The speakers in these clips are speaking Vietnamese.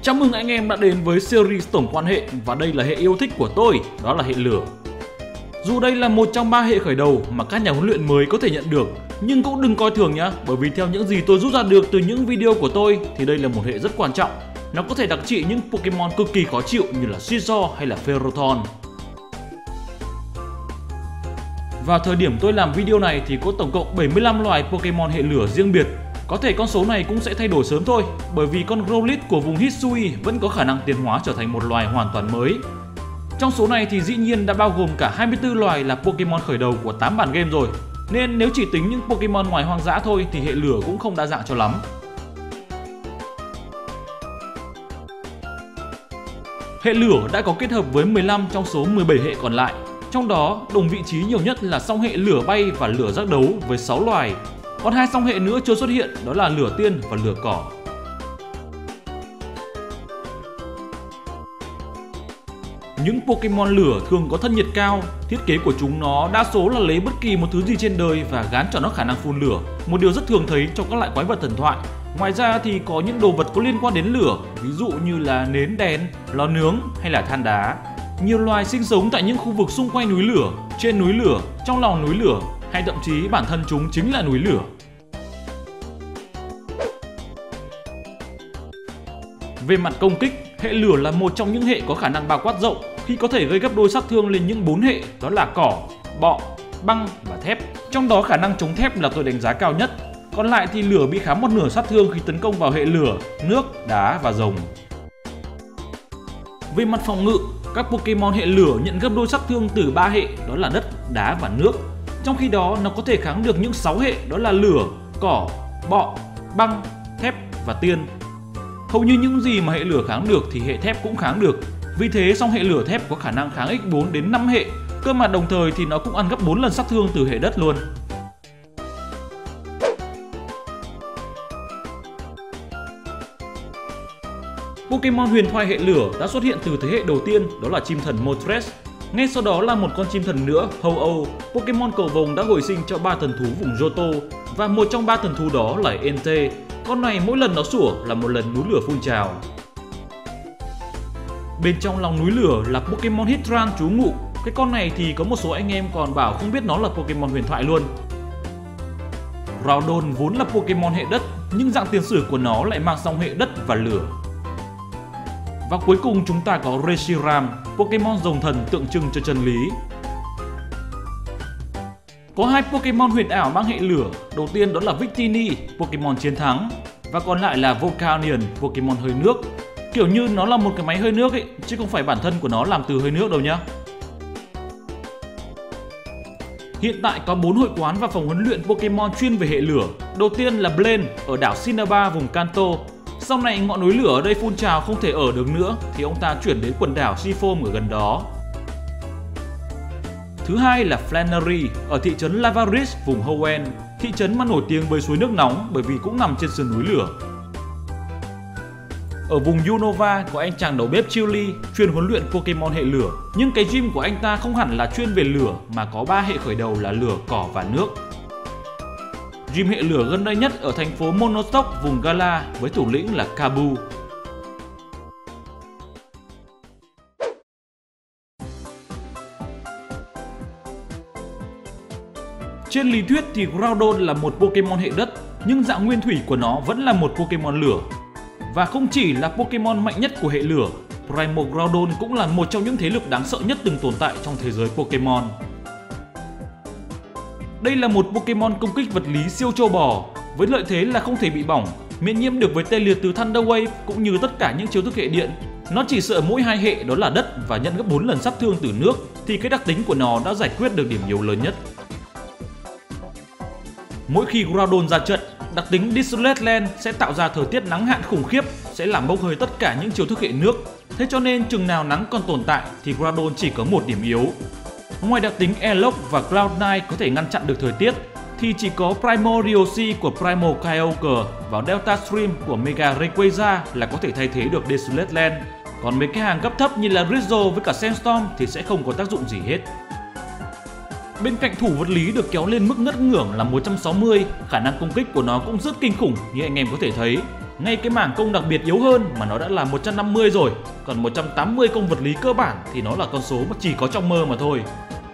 Chào mừng anh em đã đến với series tổng quan hệ và đây là hệ yêu thích của tôi, đó là hệ lửa. Dù đây là một trong 3 hệ khởi đầu mà các nhà huấn luyện mới có thể nhận được, nhưng cũng đừng coi thường nhá, bởi vì theo những gì tôi rút ra được từ những video của tôi thì đây là một hệ rất quan trọng. Nó có thể đặc trị những Pokemon cực kỳ khó chịu như là Scizor hay là Ferrothorn. Vào thời điểm tôi làm video này thì có tổng cộng 75 loài Pokemon hệ lửa riêng biệt. Có thể con số này cũng sẽ thay đổi sớm thôi, bởi vì con Growlithe của vùng Hisui vẫn có khả năng tiến hóa trở thành một loài hoàn toàn mới. Trong số này thì dĩ nhiên đã bao gồm cả 24 loài là Pokemon khởi đầu của 8 bản game rồi. Nên nếu chỉ tính những Pokemon ngoài hoang dã thôi thì hệ lửa cũng không đa dạng cho lắm. Hệ lửa đã có kết hợp với 15 trong số 17 hệ còn lại. Trong đó, đồng vị trí nhiều nhất là song hệ lửa bay và lửa giác đấu với 6 loài. Còn 2 song hệ nữa chưa xuất hiện, đó là lửa tiên và lửa cỏ. Những Pokemon lửa thường có thân nhiệt cao, thiết kế của chúng nó đa số là lấy bất kỳ một thứ gì trên đời và gán cho nó khả năng phun lửa, một điều rất thường thấy trong các loại quái vật thần thoại. Ngoài ra thì có những đồ vật có liên quan đến lửa, ví dụ như là nến đèn, lò nướng hay là than đá. Nhiều loài sinh sống tại những khu vực xung quanh núi lửa, trên núi lửa, trong lòng núi lửa, hay thậm chí bản thân chúng chính là núi lửa. Về mặt công kích, hệ lửa là một trong những hệ có khả năng bao quát rộng khi có thể gây gấp đôi sát thương lên những 4 hệ, đó là cỏ, bọ, băng và thép. Trong đó khả năng chống thép là tôi đánh giá cao nhất. Còn lại thì lửa bị kháng một nửa sát thương khi tấn công vào hệ lửa, nước, đá và rồng. Về mặt phòng ngự, các Pokemon hệ lửa nhận gấp đôi sát thương từ 3 hệ, đó là đất, đá và nước. Trong khi đó nó có thể kháng được những 6 hệ, đó là lửa, cỏ, bọ, băng, thép và tiên. Hầu như những gì mà hệ lửa kháng được thì hệ thép cũng kháng được. Vì thế song hệ lửa thép có khả năng kháng x4 đến 5 hệ, cơ mà đồng thời thì nó cũng ăn gấp 4 lần sát thương từ hệ đất luôn. Pokemon huyền thoại hệ lửa đã xuất hiện từ thế hệ đầu tiên, đó là chim thần Moltres. Ngay sau đó là một con chim thần nữa, Ho-Oh. Pokemon cầu vồng đã hồi sinh cho 3 thần thú vùng Johto, và một trong 3 thần thú đó là Entei. Con này mỗi lần nó sủa là một lần núi lửa phun trào. Bên trong lòng núi lửa là Pokemon Heatran trú ngụ. Cái con này thì có một số anh em còn bảo không biết nó là Pokemon huyền thoại luôn. Groudon vốn là Pokemon hệ đất, nhưng dạng tiền sử của nó lại mang song hệ đất và lửa. Và cuối cùng chúng ta có Reshiram, Pokemon rồng thần tượng trưng cho chân lý. Có 2 Pokemon huyền ảo mang hệ lửa, đầu tiên đó là Victini, Pokemon chiến thắng, và còn lại là Volcanion, Pokemon hơi nước. Kiểu như nó là một cái máy hơi nước ấy, chứ không phải bản thân của nó làm từ hơi nước đâu nhá. Hiện tại có 4 hội quán và phòng huấn luyện Pokemon chuyên về hệ lửa. Đầu tiên là Blaine ở đảo Cinnabar vùng Kanto. Sau này ngọn núi lửa ở đây phun trào không thể ở được nữa thì ông ta chuyển đến quần đảo Seafoam ở gần đó. Thứ hai là Flannery ở thị trấn Lavaris vùng Hoenn, thị trấn mà nổi tiếng với suối nước nóng bởi vì cũng nằm trên sườn núi lửa. Ở vùng Unova có anh chàng đầu bếp Chili chuyên huấn luyện Pokemon hệ lửa, nhưng cái gym của anh ta không hẳn là chuyên về lửa mà có 3 hệ khởi đầu là lửa, cỏ và nước. Gym hệ lửa gần đây nhất ở thành phố Monostock vùng Gala với thủ lĩnh là Kabu. Trên lý thuyết thì Groudon là một Pokemon hệ đất, nhưng dạng nguyên thủy của nó vẫn là một Pokemon lửa. Và không chỉ là Pokemon mạnh nhất của hệ lửa, Primal Groudon cũng là một trong những thế lực đáng sợ nhất từng tồn tại trong thế giới Pokemon. Đây là một Pokemon công kích vật lý siêu trâu bò, với lợi thế là không thể bị bỏng, miễn nhiễm được với tê liệt từ Thunder Wave cũng như tất cả những chiêu thức hệ điện. Nó chỉ sợ mỗi 2 hệ đó là đất và nhận gấp 4 lần sát thương từ nước, thì cái đặc tính của nó đã giải quyết được điểm yếu lớn nhất. Mỗi khi Groudon ra trận, đặc tính Desolate Land sẽ tạo ra thời tiết nắng hạn khủng khiếp, sẽ làm bốc hơi tất cả những chiêu thức hệ nước. Thế cho nên chừng nào nắng còn tồn tại thì Groudon chỉ có một điểm yếu. Ngoài đặc tính Airlock và Cloud9 có thể ngăn chặn được thời tiết, thì chỉ có Primal Ryoshi của Primal Kyogre và Delta Stream của Mega Rayquaza là có thể thay thế được Desolate Land. Còn mấy cái hàng cấp thấp như là Rizzo với cả Sandstorm thì sẽ không có tác dụng gì hết. Bên cạnh thủ vật lý được kéo lên mức ngất ngưởng là 160, khả năng công kích của nó cũng rất kinh khủng như anh em có thể thấy. Ngay cái mảng công đặc biệt yếu hơn mà nó đã là 150 rồi, còn 180 công vật lý cơ bản thì nó là con số mà chỉ có trong mơ mà thôi.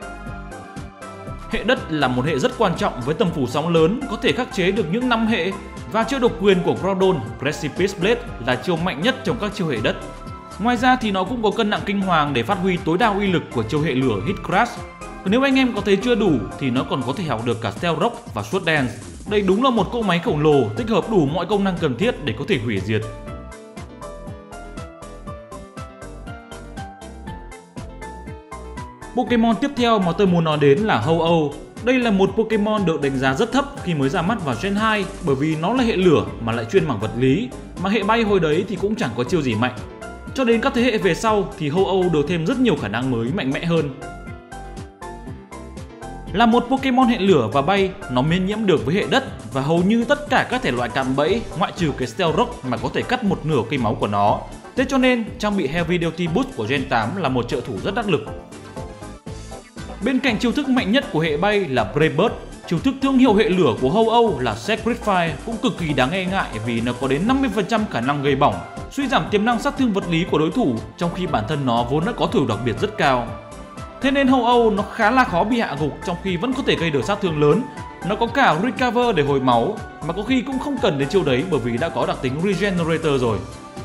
Hệ đất là một hệ rất quan trọng với tầm phủ sóng lớn, có thể khắc chế được những 5 hệ, và chiêu độc quyền của Groudon, Precipice Blade, là chiêu mạnh nhất trong các chiêu hệ đất. Ngoài ra thì nó cũng có cân nặng kinh hoàng để phát huy tối đa uy lực của chiêu hệ lửa Hit Crash. Nếu anh em có thấy chưa đủ thì nó còn có thể học được cả Stealth Rock và Sword Dance. Đây đúng là một cỗ máy khổng lồ tích hợp đủ mọi công năng cần thiết để có thể hủy diệt. Pokemon tiếp theo mà tôi muốn nói đến là Ho-Oh. Đây là một Pokemon được đánh giá rất thấp khi mới ra mắt vào Gen 2 bởi vì nó là hệ lửa mà lại chuyên mảng vật lý, mà hệ bay hồi đấy thì cũng chẳng có chiêu gì mạnh. Cho đến các thế hệ về sau thì Ho-Oh được thêm rất nhiều khả năng mới mạnh mẽ hơn. Là một Pokemon hệ lửa và bay, nó miễn nhiễm được với hệ đất và hầu như tất cả các thể loại cạm bẫy ngoại trừ cái Stealth Rock mà có thể cắt một nửa cây máu của nó. Thế cho nên trang bị Heavy Duty Boost của Gen 8 là một trợ thủ rất đắc lực. Bên cạnh chiêu thức mạnh nhất của hệ bay là Brave Bird, chiêu thức thương hiệu hệ lửa của Ho-Oh là Sacred Fire cũng cực kỳ đáng e ngại vì nó có đến 50% khả năng gây bỏng, suy giảm tiềm năng sát thương vật lý của đối thủ, trong khi bản thân nó vốn đã có thủ đặc biệt rất cao. Thế nên Ho-Oh nó khá là khó bị hạ gục trong khi vẫn có thể gây được sát thương lớn. Nó có cả Recover để hồi máu, mà có khi cũng không cần đến chiêu đấy bởi vì đã có đặc tính Regenerator rồi.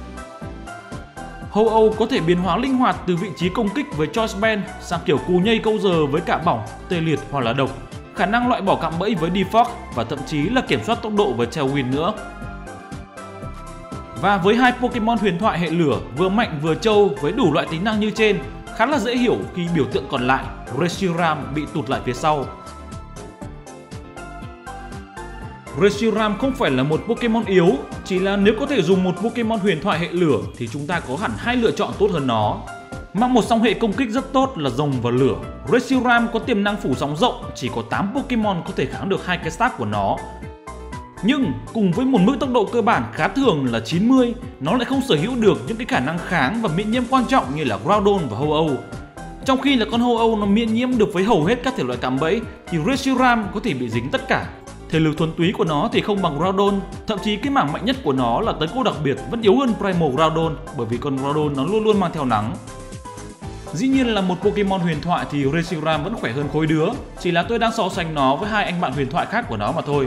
Ho-Oh có thể biến hóa linh hoạt từ vị trí công kích với Choice Band sang kiểu cù nhây câu giờ với cả bỏng, tê liệt hoặc là độc, khả năng loại bỏ cạm bẫy với Defog và thậm chí là kiểm soát tốc độ với Tailwind nữa. Và với hai Pokemon huyền thoại hệ lửa vừa mạnh vừa trâu với đủ loại tính năng như trên, khá là dễ hiểu khi biểu tượng còn lại, Reshiram, bị tụt lại phía sau. Reshiram không phải là một Pokemon yếu, chỉ là nếu có thể dùng một Pokemon huyền thoại hệ lửa thì chúng ta có hẳn hai lựa chọn tốt hơn nó. Mang một song hệ công kích rất tốt là rồng và lửa, Reshiram có tiềm năng phủ sóng rộng, chỉ có 8 Pokemon có thể kháng được hai cái stack của nó. Nhưng cùng với một mức tốc độ cơ bản khá thường là 90, nó lại không sở hữu được những cái khả năng kháng và miễn nhiễm quan trọng như là Groudon và Ho-Oh. Trong khi là con Ho-Oh nó miễn nhiễm được với hầu hết các thể loại cạm bẫy thì Reshiram có thể bị dính tất cả. Thể lực thuần túy của nó thì không bằng Groudon, thậm chí cái mảng mạnh nhất của nó là tấn công đặc biệt vẫn yếu hơn Primal Groudon bởi vì con Groudon nó luôn luôn mang theo nắng. Dĩ nhiên là một Pokemon huyền thoại thì Reshiram vẫn khỏe hơn khối đứa, chỉ là tôi đang so sánh nó với hai anh bạn huyền thoại khác của nó mà thôi.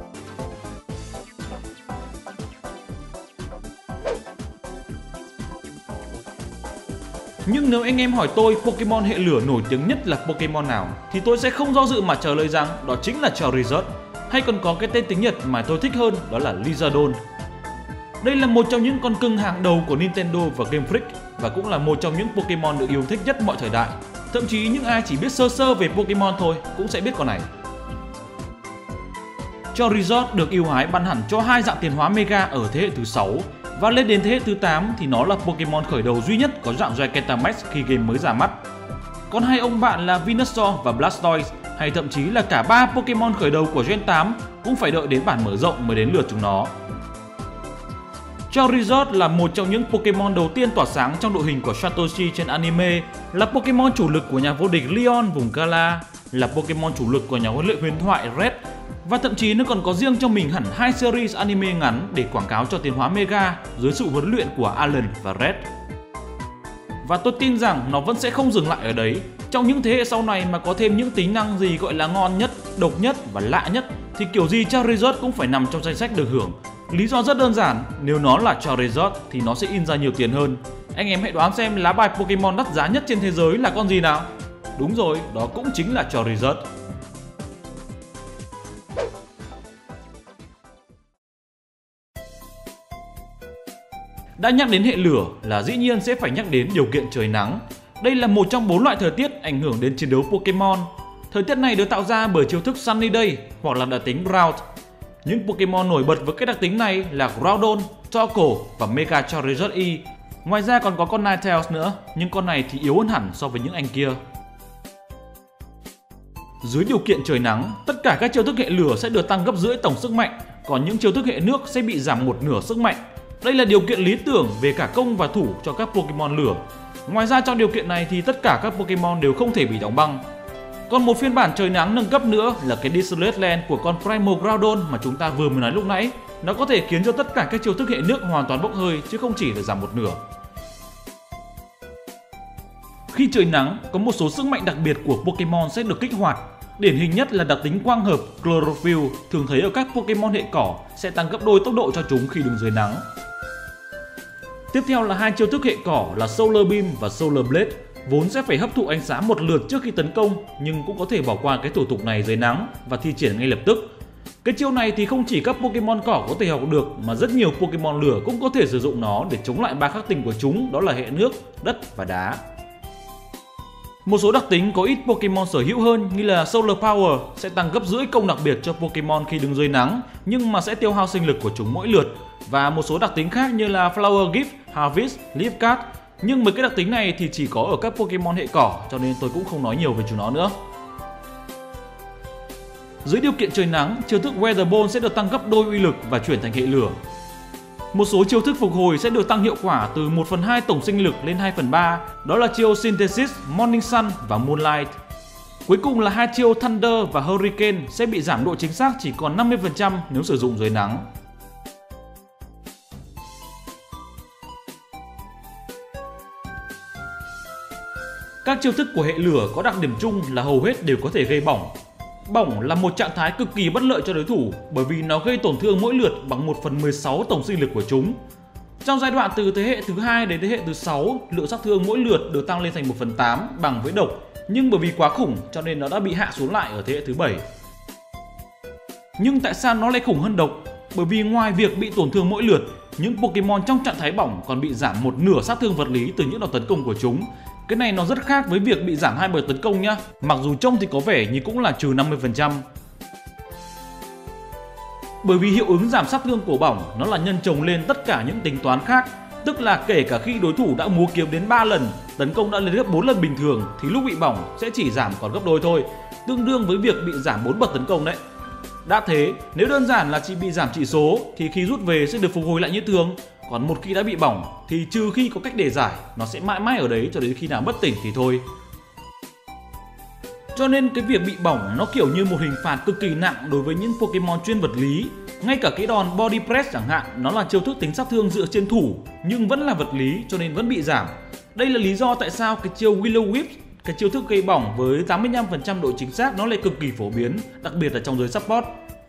Nhưng nếu anh em hỏi tôi Pokemon hệ lửa nổi tiếng nhất là Pokemon nào thì tôi sẽ không do dự mà trả lời rằng đó chính là Charizard, hay còn có cái tên tiếng Nhật mà tôi thích hơn đó là Lizardon. Đây là một trong những con cưng hàng đầu của Nintendo và Game Freak và cũng là một trong những Pokemon được yêu thích nhất mọi thời đại. Thậm chí những ai chỉ biết sơ sơ về Pokemon thôi cũng sẽ biết con này. Charizard được ưu ái ban hẳn cho hai dạng tiến hóa Mega ở thế hệ thứ 6. Và lên đến thế hệ thứ 8 thì nó là Pokemon khởi đầu duy nhất có dạng Gigantamax khi game mới ra mắt. Còn hai ông bạn là Venusaur và Blastoise, hay thậm chí là cả ba Pokemon khởi đầu của Gen 8 cũng phải đợi đến bản mở rộng mới đến lượt chúng nó. Charizard là một trong những Pokemon đầu tiên tỏa sáng trong đội hình của Satoshi trên anime, là Pokemon chủ lực của nhà vô địch Leon vùng Galar, là Pokemon chủ lực của nhà huấn luyện huyền thoại Red, và thậm chí nó còn có riêng cho mình hẳn hai series anime ngắn để quảng cáo cho tiến hóa Mega dưới sự huấn luyện của Alan và Red. Và tôi tin rằng nó vẫn sẽ không dừng lại ở đấy. Trong những thế hệ sau này mà có thêm những tính năng gì gọi là ngon nhất, độc nhất và lạ nhất thì kiểu gì Charizard cũng phải nằm trong danh sách được hưởng. Lý do rất đơn giản, nếu nó là Charizard thì nó sẽ in ra nhiều tiền hơn. Anh em hãy đoán xem lá bài Pokemon đắt giá nhất trên thế giới là con gì nào? Đúng rồi, đó cũng chính là Charizard. Đã nhắc đến hệ lửa là dĩ nhiên sẽ phải nhắc đến điều kiện trời nắng. Đây là một trong 4 loại thời tiết ảnh hưởng đến chiến đấu Pokemon. Thời tiết này được tạo ra bởi chiêu thức Sunny Day hoặc là đặc tính Drought. Những Pokemon nổi bật với cái đặc tính này là Groudon, Torkoal và Mega Charizard E. Ngoài ra còn có con Ninetales nữa, nhưng con này thì yếu hơn hẳn so với những anh kia. Dưới điều kiện trời nắng, tất cả các chiêu thức hệ lửa sẽ được tăng gấp rưỡi tổng sức mạnh, còn những chiêu thức hệ nước sẽ bị giảm một nửa sức mạnh. Đây là điều kiện lý tưởng về cả công và thủ cho các Pokemon lửa. Ngoài ra trong điều kiện này thì tất cả các Pokemon đều không thể bị đóng băng. Còn một phiên bản trời nắng nâng cấp nữa là cái Desolate Land của con Primal Groudon mà chúng ta vừa mới nói lúc nãy. Nó có thể khiến cho tất cả các chiêu thức hệ nước hoàn toàn bốc hơi chứ không chỉ là giảm một nửa. Khi trời nắng, có một số sức mạnh đặc biệt của Pokemon sẽ được kích hoạt. Điển hình nhất là đặc tính quang hợp Chlorophyll thường thấy ở các Pokemon hệ cỏ sẽ tăng gấp đôi tốc độ cho chúng khi đứng dưới nắng. Tiếp theo là hai chiêu thức hệ cỏ là Solar Beam và Solar Blade, vốn sẽ phải hấp thụ ánh sáng một lượt trước khi tấn công nhưng cũng có thể bỏ qua cái thủ tục này dưới nắng và thi triển ngay lập tức. Cái chiêu này thì không chỉ các Pokemon cỏ có thể học được mà rất nhiều Pokemon lửa cũng có thể sử dụng nó để chống lại ba khắc tinh của chúng, đó là hệ nước, đất và đá. Một số đặc tính có ít Pokemon sở hữu hơn như là Solar Power sẽ tăng gấp rưỡi công đặc biệt cho Pokemon khi đứng dưới nắng nhưng mà sẽ tiêu hao sinh lực của chúng mỗi lượt. Và một số đặc tính khác như là Flower Gift, Harvest, Leaf Card. Nhưng mấy cái đặc tính này thì chỉ có ở các Pokemon hệ cỏ cho nên tôi cũng không nói nhiều về chúng nó nữa. Dưới điều kiện trời nắng, chiêu thức Weather Ball sẽ được tăng gấp đôi uy lực và chuyển thành hệ lửa. Một số chiêu thức phục hồi sẽ được tăng hiệu quả từ 1/2 tổng sinh lực lên 2/3, đó là chiêu Synthesis, Morning Sun và Moonlight. Cuối cùng là hai chiêu Thunder và Hurricane sẽ bị giảm độ chính xác chỉ còn 50% nếu sử dụng dưới nắng. Các chiêu thức của hệ lửa có đặc điểm chung là hầu hết đều có thể gây bỏng. Bỏng là một trạng thái cực kỳ bất lợi cho đối thủ bởi vì nó gây tổn thương mỗi lượt bằng 1/16 tổng sinh lực của chúng. Trong giai đoạn từ thế hệ thứ 2 đến thế hệ thứ 6, lượng sát thương mỗi lượt được tăng lên thành 1/8 bằng với độc, nhưng bởi vì quá khủng cho nên nó đã bị hạ xuống lại ở thế hệ thứ 7. Nhưng tại sao nó lại khủng hơn độc? Bởi vì ngoài việc bị tổn thương mỗi lượt, những Pokemon trong trạng thái bỏng còn bị giảm một nửa sát thương vật lý từ những đòn tấn công của chúng. Cái này nó rất khác với việc bị giảm 2 bậc tấn công nhá, mặc dù trông thì có vẻ như cũng là trừ 50%. Bởi vì hiệu ứng giảm sát thương của bỏng nó là nhân chồng lên tất cả những tính toán khác, tức là kể cả khi đối thủ đã múa kiếm đến 3 lần, tấn công đã lên gấp 4 lần bình thường thì lúc bị bỏng sẽ chỉ giảm còn gấp đôi thôi, tương đương với việc bị giảm 4 bậc tấn công đấy. Đã thế, nếu đơn giản là chỉ bị giảm chỉ số thì khi rút về sẽ được phục hồi lại như thường. Còn một khi đã bị bỏng thì trừ khi có cách để giải, nó sẽ mãi mãi ở đấy cho đến khi nào bất tỉnh thì thôi. Cho nên cái việc bị bỏng nó kiểu như một hình phạt cực kỳ nặng đối với những Pokemon chuyên vật lý. Ngay cả cái đòn Body Press chẳng hạn, nó là chiêu thức tính sát thương dựa trên thủ nhưng vẫn là vật lý cho nên vẫn bị giảm. Đây là lý do tại sao cái chiêu Willow Wisp, cái chiêu thức gây bỏng với 85% độ chính xác nó lại cực kỳ phổ biến, đặc biệt là trong giới support.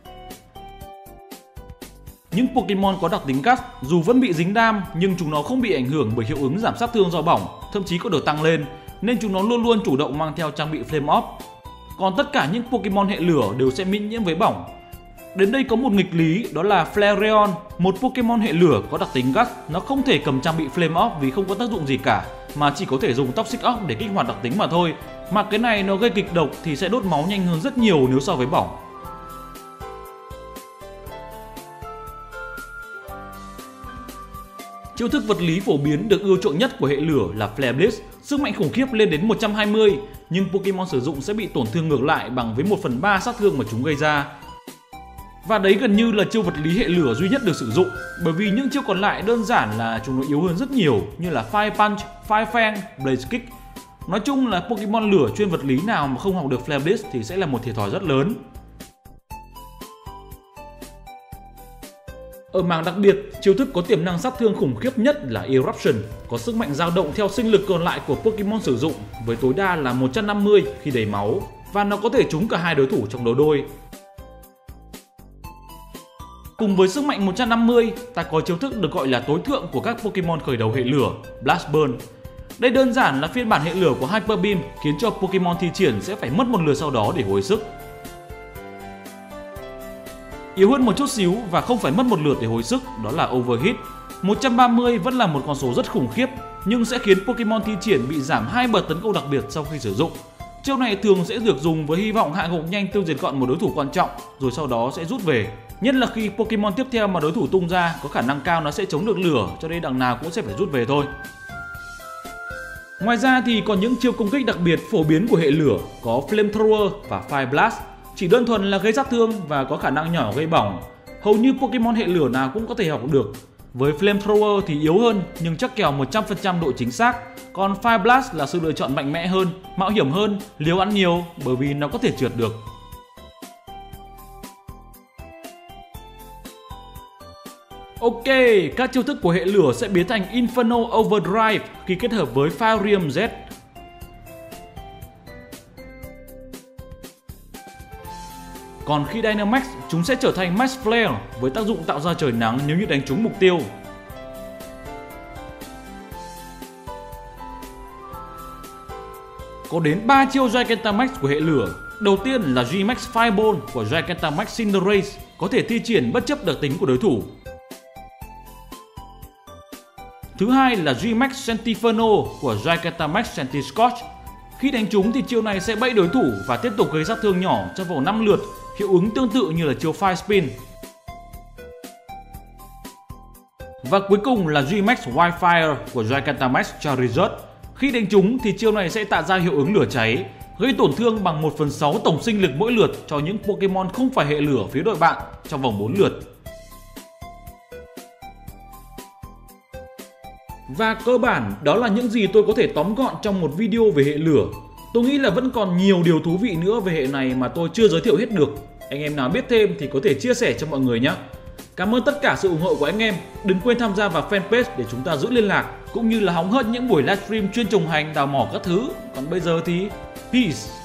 Những Pokemon có đặc tính Gust dù vẫn bị dính đam nhưng chúng nó không bị ảnh hưởng bởi hiệu ứng giảm sát thương do bỏng, thậm chí có được tăng lên, nên chúng nó luôn luôn chủ động mang theo trang bị Flame Orb. Còn tất cả những Pokemon hệ lửa đều sẽ miễn nhiễm với bỏng. Đến đây có một nghịch lý, đó là Flareon, một Pokemon hệ lửa có đặc tính Gust, nó không thể cầm trang bị Flame Orb vì không có tác dụng gì cả, mà chỉ có thể dùng Toxic Orb để kích hoạt đặc tính mà thôi. Mà cái này nó gây kịch độc thì sẽ đốt máu nhanh hơn rất nhiều nếu so với bỏng. Chiêu thức vật lý phổ biến được ưa chuộng nhất của hệ lửa là Flare Blitz, sức mạnh khủng khiếp lên đến 120, nhưng Pokemon sử dụng sẽ bị tổn thương ngược lại bằng với 1/3 sát thương mà chúng gây ra. Và đấy gần như là chiêu vật lý hệ lửa duy nhất được sử dụng, bởi vì những chiêu còn lại đơn giản là chúng nó yếu hơn rất nhiều như là Fire Punch, Fire Fang, Blaze Kick. Nói chung là Pokemon lửa chuyên vật lý nào mà không học được Flare Blitz thì sẽ là một thiệt thòi rất lớn. Ở mảng đặc biệt, chiêu thức có tiềm năng sát thương khủng khiếp nhất là Eruption, có sức mạnh dao động theo sinh lực còn lại của Pokemon sử dụng với tối đa là 150 khi đầy máu, và nó có thể trúng cả hai đối thủ trong đấu đôi. Cùng với sức mạnh 150, ta có chiêu thức được gọi là tối thượng của các Pokemon khởi đầu hệ lửa, Blast Burn. Đây đơn giản là phiên bản hệ lửa của Hyper Beam khiến cho Pokemon thi triển sẽ phải mất một lượt sau đó để hồi sức. Yếu hơn một chút xíu và không phải mất một lượt để hồi sức, đó là Overheat. 130 vẫn là một con số rất khủng khiếp, nhưng sẽ khiến Pokemon thi triển bị giảm 2 bậc tấn công đặc biệt sau khi sử dụng. Chiêu này thường sẽ được dùng với hy vọng hạ gục nhanh tiêu diệt gọn một đối thủ quan trọng, rồi sau đó sẽ rút về. Nhất là khi Pokemon tiếp theo mà đối thủ tung ra có khả năng cao nó sẽ chống được lửa, cho nên đằng nào cũng sẽ phải rút về thôi. Ngoài ra thì còn những chiêu công kích đặc biệt phổ biến của hệ lửa có Flamethrower và Fire Blast. Chỉ đơn thuần là gây sát thương và có khả năng nhỏ gây bỏng. Hầu như Pokemon hệ lửa nào cũng có thể học được. Với Flamethrower thì yếu hơn nhưng chắc kèo 100% độ chính xác. Còn Fire Blast là sự lựa chọn mạnh mẽ hơn, mạo hiểm hơn, liều ăn nhiều bởi vì nó có thể trượt được. Ok, các chiêu thức của hệ lửa sẽ biến thành Inferno Overdrive khi kết hợp với Firium Z. Còn khi Dynamax, chúng sẽ trở thành Max Flare với tác dụng tạo ra trời nắng nếu như đánh trúng mục tiêu. Có đến 3 chiêu Gigantamax của hệ lửa. Đầu tiên là G-Max Fireball của Gigantamax Cinderace, có thể thi triển bất chấp đặc tính của đối thủ. Thứ hai là G-Max Sentiferno của Gigantamax Sentiscorch. Khi đánh trúng thì chiêu này sẽ bẫy đối thủ và tiếp tục gây sát thương nhỏ trong vòng 5 lượt, hiệu ứng tương tự như là chiêu Fire Spin. Và cuối cùng là G-Max Wildfire của Gigantamax Charizard. Khi đánh trúng thì chiêu này sẽ tạo ra hiệu ứng lửa cháy, gây tổn thương bằng 1/6 tổng sinh lực mỗi lượt cho những Pokemon không phải hệ lửa phía đội bạn trong vòng 4 lượt. Và cơ bản đó là những gì tôi có thể tóm gọn trong một video về hệ lửa. Tôi nghĩ là vẫn còn nhiều điều thú vị nữa về hệ này mà tôi chưa giới thiệu hết được. Anh em nào biết thêm thì có thể chia sẻ cho mọi người nhé. Cảm ơn tất cả sự ủng hộ của anh em. Đừng quên tham gia vào fanpage để chúng ta giữ liên lạc, cũng như là hóng hớt những buổi livestream chuyên trùng hành, đào mỏ các thứ. Còn bây giờ thì peace!